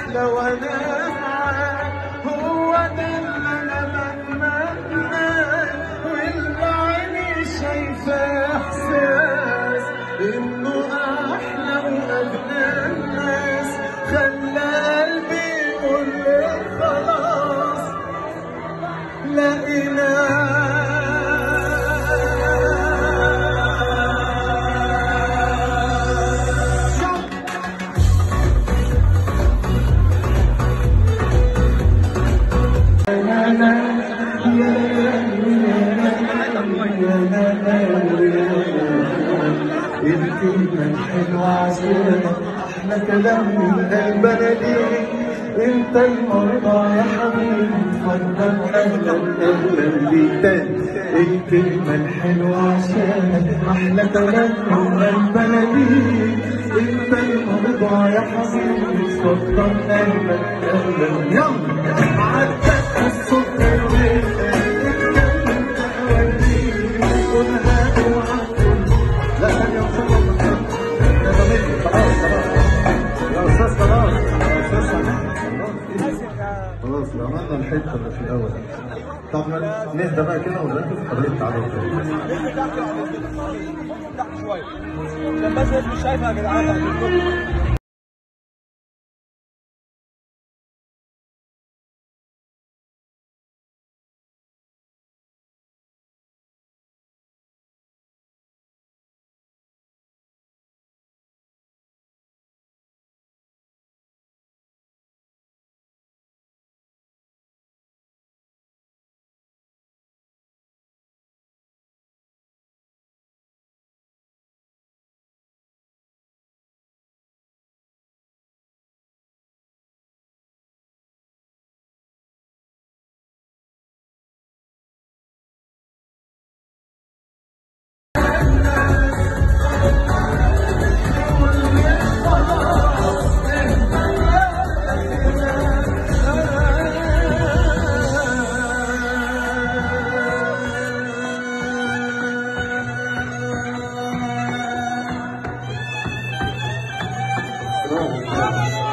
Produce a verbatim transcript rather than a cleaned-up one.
احلى وانا معاك، هو ده اللي انا بتمناه، واللي عيني شايفاه احساس انه احلى واغنى الناس، خلى قلبي يقول لي خلاص لقيناه. الكلمة الحلوة عشان أحلى كلام من البلدي، أنت المرضى يا حبيبي اتفضل أهلا أهلا بيك تاني. الكلمة الحلوة عشان أحلى كلام من البلدي، أنت المرضى يا حبيبي اتفضل أهلا أهلا. يلا عدت الصبح خلاص عملنا الحته اللي في الاول. طب نهدى بقى كده ونركز في طريقه التعامل الثاني. شويه عشان بس الناس مش شايفه يا جدعان. Oh,